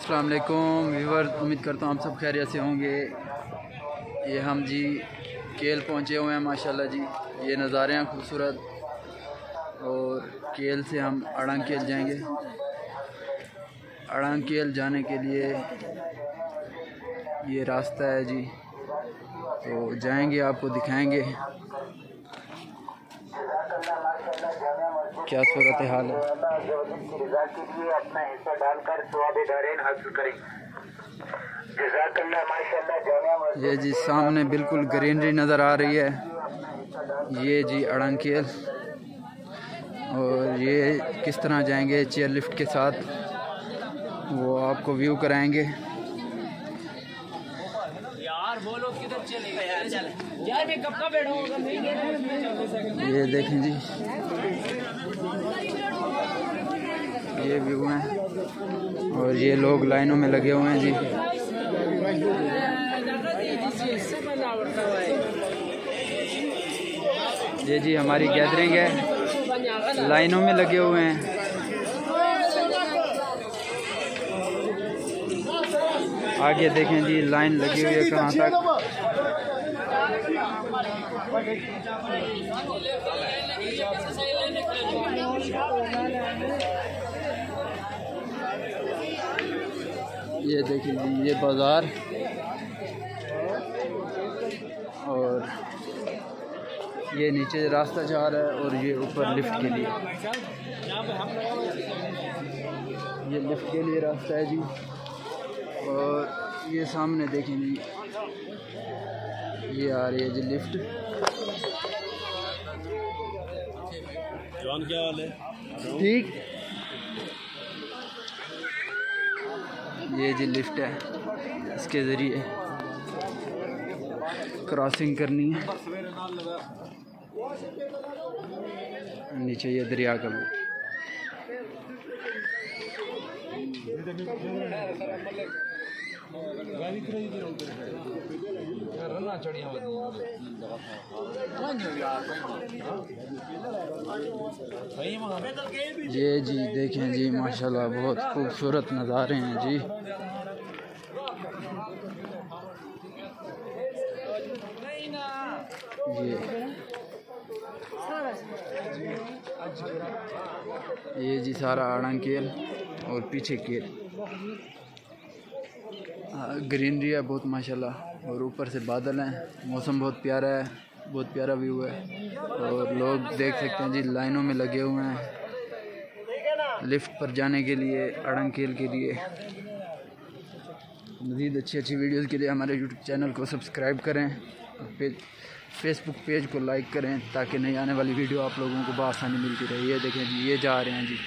अस्सलाम वालेकुम व्यूअर्स, उम्मीद करता हूँ आप सब खैरियत से होंगे। ये हम जी केल पहुँचे हुए हैं माशाल्लाह जी। ये नज़ारे हैं खूबसूरत। और केल से हम अड़ंग केल जाएंगे। अड़ंग केल जाने के लिए ये रास्ता है जी, तो जाएंगे, आपको दिखाएंगे क्या सूरत हाल है। अपना हिस्सा डालकर सवाब-ए-दारैन हासिल करें। ये जी सामने बिल्कुल ग्रीनरी नज़र आ रही है। ये जी अड़ंग केल, और ये किस तरह जाएंगे चेयर लिफ्ट के साथ, वो आपको व्यू कराएंगे। यार बोलो किधर चले यार, मैं कब का बैठा हूँ। ये देखें जी, ये व्यू है। और ये लोग लाइनों में लगे हुए हैं जी। ये जी हमारी गैदरिंग है, लाइनों में लगे हुए हैं। आगे देखें जी, लाइन लगी हुई है कहाँ तक। ये देखिए जी, ये बाज़ार, और ये नीचे रास्ता जा रहा है, और ये ऊपर लिफ्ट के लिए, ये लिफ्ट के लिए रास्ता है जी। और ये सामने देखें जी, ये आ रही है जी लिफ्ट। जॉन क्या हाल है? ठीक, ये जी लिफ्ट है, इसके ज़रिए क्रॉसिंग करनी है। नीचे ये दरिया का भी। ये जी देखें जी, माशाल्लाह बहुत खूबसूरत नज़ारे हैं जी। ये जी सारा अड़ंग केल, और पीछे केल। ग्रीनरी है बहुत माशाल्लाह, और ऊपर से बादल हैं। मौसम बहुत प्यारा है, बहुत प्यारा व्यू है। और लोग देख सकते हैं जी, लाइनों में लगे हुए हैं लिफ्ट पर जाने के लिए, अड़ंग केल के लिए। मज़ीद अच्छी वीडियोज़ के लिए हमारे यूट्यूब चैनल को सब्सक्राइब करें, और फेसबुक पेज को लाइक करें, ताकि नई आने वाली वीडियो आप लोगों को बआसानी मिलती रहे। ये देखें जी, ये जा रहे हैं जी।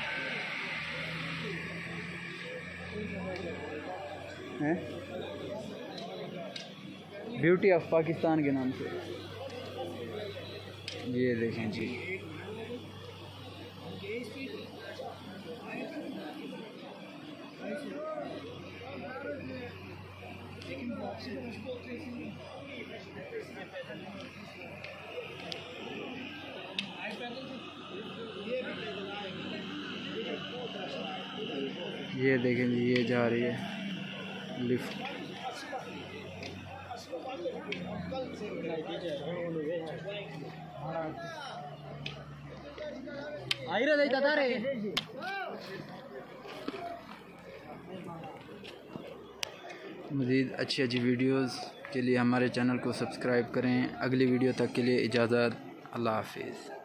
हैं ब्यूटी ऑफ पाकिस्तान के नाम से। ये देखें जी, ये देखें जी, ये जा रही है लिफ्ट। मज़ीद अच्छी वीडियोज़ के लिए हमारे चैनल को सब्सक्राइब करें। अगली वीडियो तक के लिए इजाज़त, अल्लाह हाफिज़।